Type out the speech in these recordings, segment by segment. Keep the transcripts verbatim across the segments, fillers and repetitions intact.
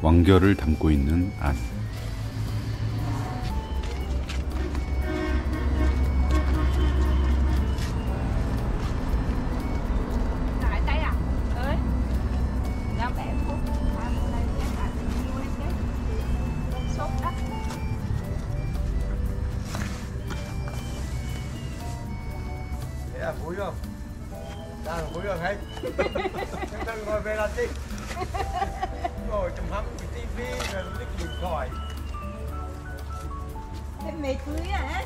완결을 담고 있는 안. À, vui không? Đang vui không hết? Chúng ta ngồi về là đi. Ngồi trong hắm cái tivi rồi lít điện thoại. Em mệt cưới hả?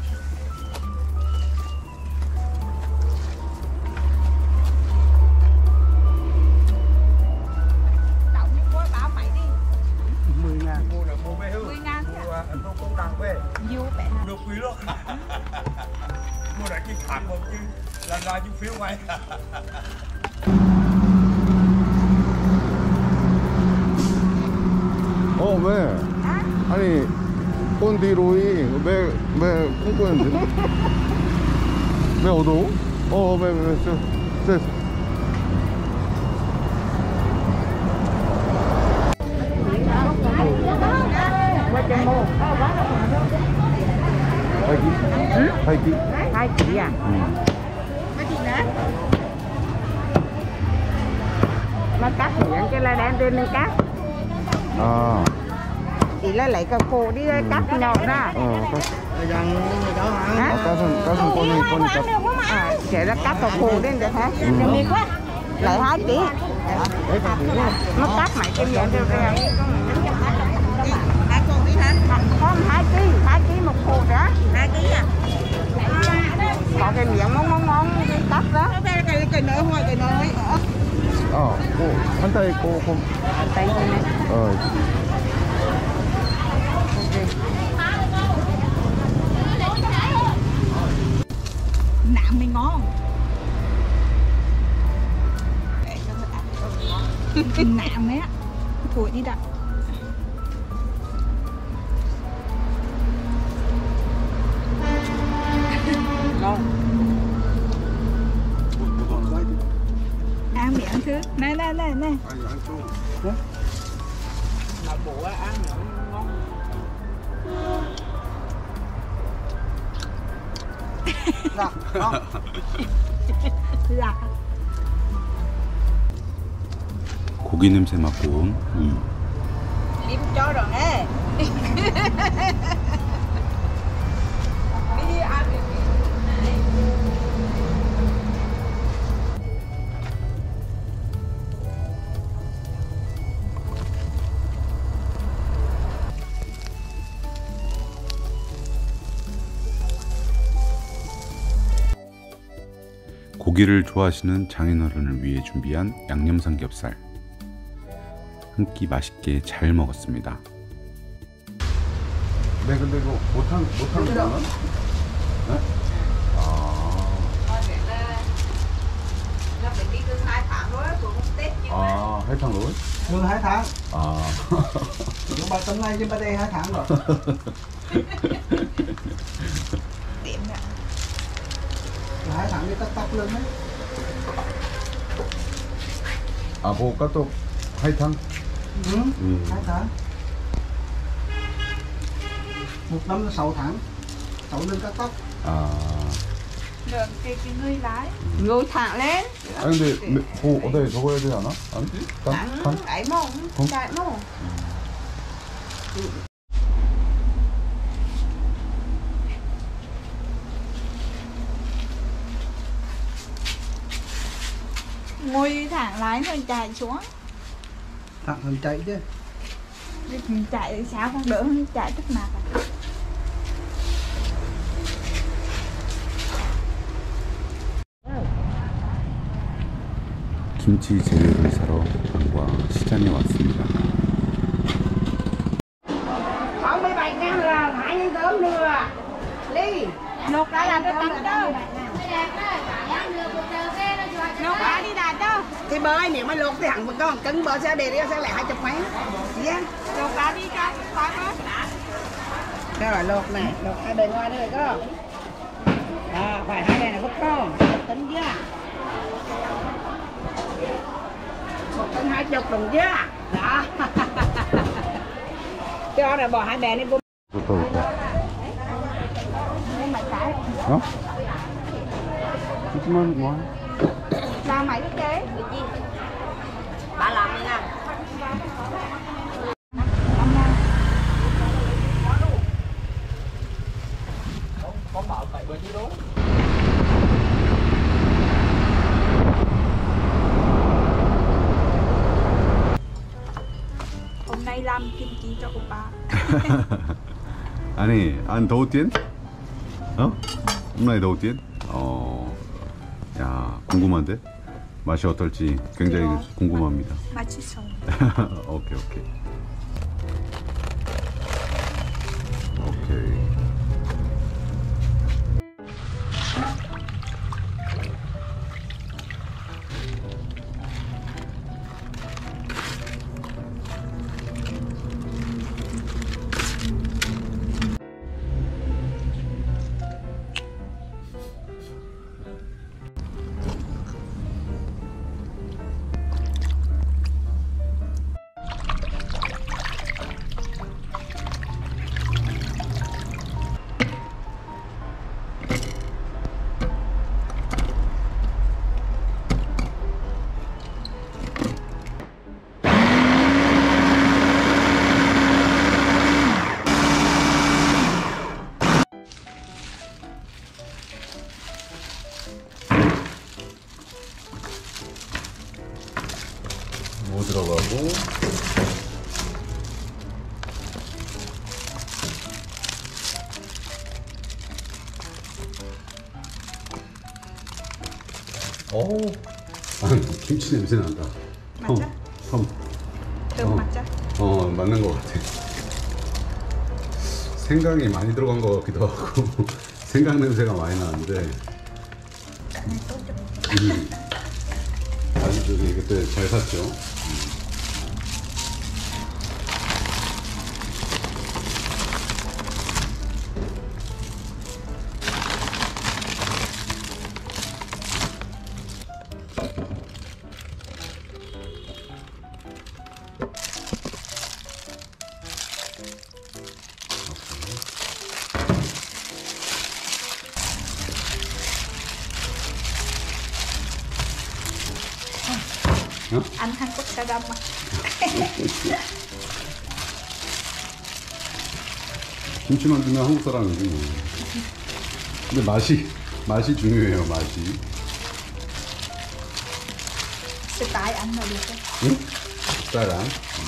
Tổng như cô báo mày đi. mười ngàn. Mua là mua về hư. mười ngàn chứ. Mua anh không công đăng về. Vô bẻ hả? Được quý luôn. Mua lại cái khăn một chứ. Làm ra chú phiếu mày. 어, 왜? 아니, 본디로이 왜, 왜 꿈꾸는데? 왜 어두워? 어, 왜, 왜, 저, 저. 하이기? 응? 하이기? Hai chị à? 응. Cái gì nữa? Nó cắt miệng cái là đem lên lên cắt. 아. Chị lấy lại cái khô đi cắt nhọn ra. 어, 까, Hả? 아, 가슴, 가슴 꺼내, 꺼내자. À, chị đã cắt cái khô đi được hả? Được quá. Lại hai ký. Nó cắt mày cái miệng đều đều. Hai con ký hả? Con hai ký, hai ký một khô đó. Hai ký à? Có cái miệng mong mong mong cắt đó. Cái cái cái nở hoa cái nở. 아, 고, 한타에 고, 고. Tay này. 어. Nạm mới ngon. Nạm ấy á. Thổi đi đã. Ngon. Ăn miệng thứ. Này này này này. Là bộ ăn miệng ngon. Dạ, ngon. Dạ. 고기 냄새 맡고 온 우유. Im cho rồi nghe. Đi ăn đi. 고기를 좋아하시는 장인어른을 위해 준비한 양념 삼겹살. 한 끼 맛있게 잘 먹었습니다. 네, 근데 이거 못한 못한 거는? 네? 아. 아, 해탕 rồi. Hơn hai tháng. 아. Nhưng mà tấm này chứ ba đây hai tháng rồi. Điểm nè. Hai tháng đi tắt tắt lên đấy. 아, 뭐가 또 하이탕? Ừ. Ừ. Hai tháng. Một năm là sáu tháng. Sáu lên cắt tóc. 아. Được cái cái người lái. Ngồi thẳng lên. 아니 근데 뭐 어디에 적어야 되지 않아? 아니? 간? 간? Ấy mông, Không. đại mông. Ngồi thẳng lái rồi chạy xuống. Thẳng hơn chạy chứ. Mình chạy sao không đỡ hơn chạy trước mặt à. 김치 재료를 사러 강과 시장에 왔습니다. sáu mươi bảy ngàn là hai nhân cơm nữa. Ly. Nộp ra làm cái tấm đâu. Nộp ra đi đạt đâu. Thì bơi nếu mà luộc thì hẳn vẫn còn cứng bơ sẽ để đi sẽ lại hai chục mấy. Yeah. Nộp ra đi cho coi coi. Đây là luộc này, luộc hai bề ngoài đây này có. À, phải hai bề này có con. Tính chưa? Một cân hai chục đồng chưa? Đó. Cho rồi bỏ hai bé này vô. 좋다 좋다. Nhưng mà cái 어? 하지만 뭐. làm mấy cái Bà làm đi nha. Con bảo phải bữa chứ đúng. hôm nay làm kim chi cho oppa. 아니 안 더우띠엔? 어? 엄마이 더우띠엔? 어. 야 궁금한데? 맛이 어떨지 굉장히 궁금합니다. 맛있어요. 오케이 오케이. 오케이. 뭐 들어가고 오, 아, 김치 냄새 난다. 맞아? 텀, Được 어. 맞아? 어, 맞는 것 같아. 생강이 많이 들어간 것 같기도 하고 생강 냄새가 많이 나는데 Này tốt cho 음, 아주 저기 그때 잘 샀죠. 음. anh Hàn Quốc sao đông mà. 김치 만들면 한국 사람이지 뭐. 근데 맛이 맛이 중요해요. 맛이. Style anh là được đấy. 응? 쌀안.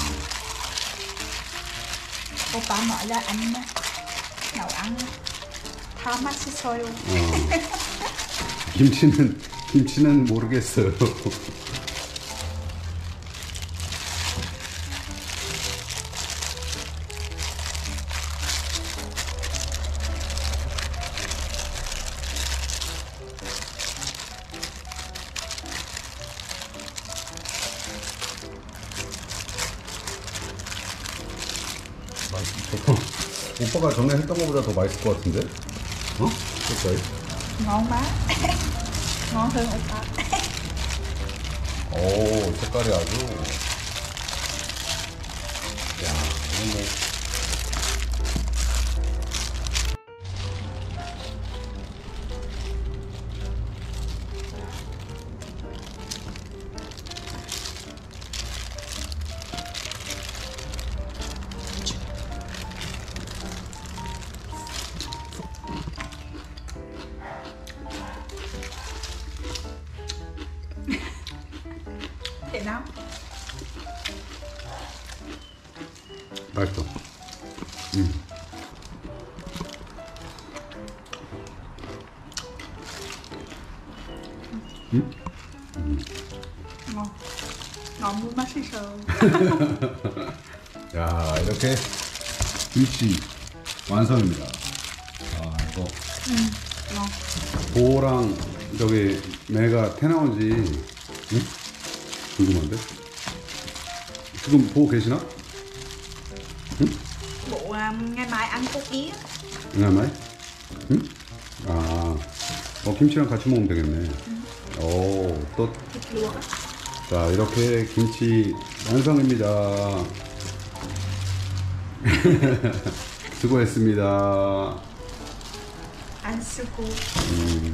Oppa nói là anh nấu ăn 다 맛있어요. 어. 김치는 김치는 모르겠어요. 맛있어. 오빠가 전에 했던 것보다 더 맛있을 것 같은데? 어? 색깔이? Ngon má. Ngon hơn Oppa. 오, 색깔이 아주. 야, 이거 뭐. Thế nào? 맛있어. 음. 음? Ngon. Ngon muốn 맛있어요. 야, 이렇게 김치 완성입니다. 아, 이거 음, ngon. 보랑 저기 매가 태 나온지 응? 궁금한데? 지금 보고 계시나? 응? Bộ à, ngày mai ăn cốt ý. 응아마이? 응? 아, 어, 김치랑 같이 먹으면 되겠네. 오, 또. Thịt luộc á. 자, 이렇게 김치 완성입니다. 수고했습니다. 안 쓰고. 음.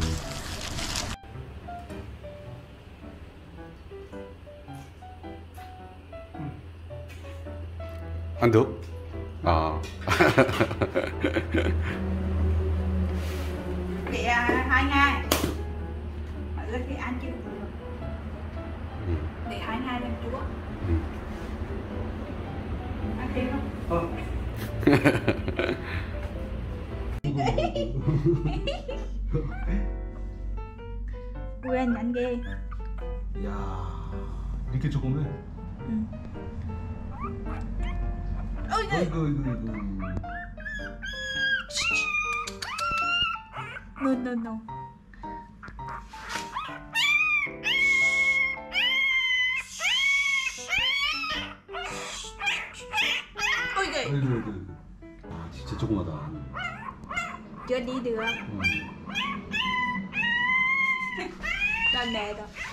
Ăn được. À. Để hai ngày. Mọi người thì ăn chưa được. Ừ. Để hai ngày lên chúa. Ừ. Ăn thêm không? Quên anh ghê. 야, 이렇게 조금해? 응. Ôi giời. 이거 이거 이거. No no no. Ôi giời. 이거 이거. 아, 진짜 조그마다. Chưa đi được. 응. Là mẹ rồi.